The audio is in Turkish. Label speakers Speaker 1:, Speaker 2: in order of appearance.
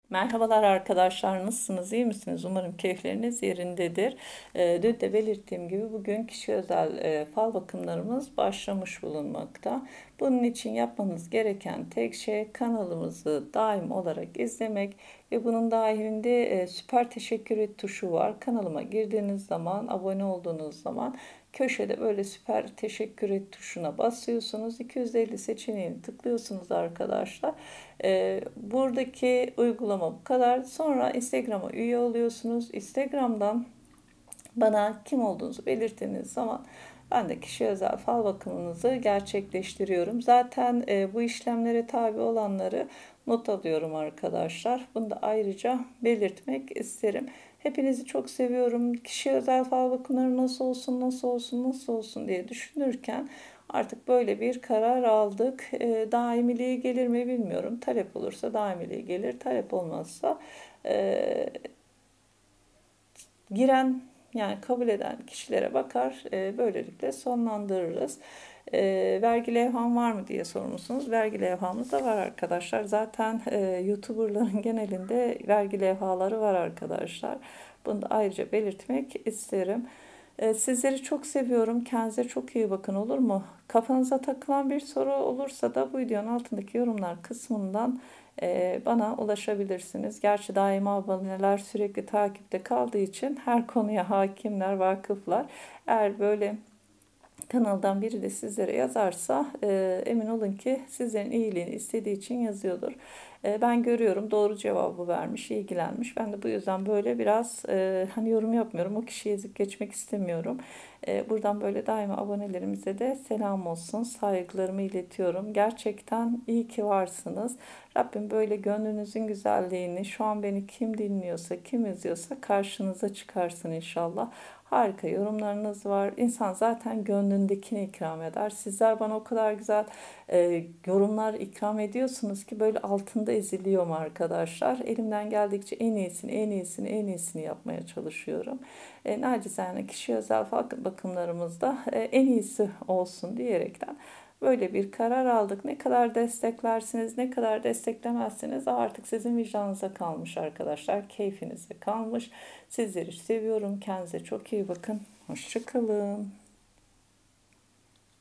Speaker 1: Merhabalar arkadaşlar, nasılsınız, iyi misiniz? Umarım keyifleriniz yerindedir. Dün de belirttiğim gibi bugün kişi özel fal bakımlarımız başlamış bulunmakta. Bunun için yapmanız gereken tek şey kanalımızı daim olarak izlemek ve bunun dahilinde süper teşekkür et tuşu var. Kanalıma girdiğiniz zaman, abone olduğunuz zaman köşede böyle süper teşekkür et tuşuna basıyorsunuz. 250 seçeneğini tıklıyorsunuz arkadaşlar. Buradaki uygulama bu kadar. Sonra Instagram'a üye oluyorsunuz. Instagram'dan bana kim olduğunuzu belirttiğiniz zaman ben de kişi özel fal bakımınızı gerçekleştiriyorum. Zaten bu işlemlere tabi olanları not alıyorum arkadaşlar. Bunu da ayrıca belirtmek isterim. Hepinizi çok seviyorum. Kişi özel fal bakımları nasıl olsun, nasıl olsun, nasıl olsun diye düşünürken artık böyle bir karar aldık. Daimiliği gelir mi bilmiyorum. Talep olursa daimiliği gelir. Talep olmazsa e, giren yani kabul eden kişilere bakar. Böylelikle sonlandırırız. Vergi levham var mı diye sormuşsunuz. Vergi levhamız da var arkadaşlar. Zaten YouTuber'ların genelinde vergi levhaları var arkadaşlar. Bunu da ayrıca belirtmek isterim. Sizleri çok seviyorum. Kendinize çok iyi bakın, olur mu? Kafanıza takılan bir soru olursa da bu videonun altındaki yorumlar kısmından bana ulaşabilirsiniz. Gerçi daima aboneler sürekli takipte kaldığı için her konuya hakimler, vakıflar. Eğer böyle kanaldan biri de sizlere yazarsa emin olun ki sizlerin iyiliğini istediği için yazıyordur. Ben görüyorum, doğru cevabı vermiş, ilgilenmiş. Ben de bu yüzden böyle biraz hani yorum yapmıyorum. O kişiyi ezip geçmek istemiyorum. Buradan böyle daima abonelerimize de selam olsun. Saygılarımı iletiyorum. Gerçekten iyi ki varsınız. Rabbim böyle gönlünüzün güzelliğini, şu an beni kim dinliyorsa, kim izliyorsa karşınıza çıkarsın inşallah. Harika yorumlarınız var. İnsan zaten gönlündekini ikram eder. Sizler bana o kadar güzel yorumlar ikram ediyorsunuz ki böyle altında eziliyorum arkadaşlar. Elimden geldikçe en iyisini, en iyisini, en iyisini yapmaya çalışıyorum. Nacizane kişi özel bakımlarımızda en iyisi olsun diyerekten böyle bir karar aldık. Ne kadar desteklersiniz, ne kadar desteklemezsiniz artık sizin vicdanınıza kalmış arkadaşlar. Keyfinize kalmış. Sizleri seviyorum. Kendinize çok iyi bakın. Hoşça kalın.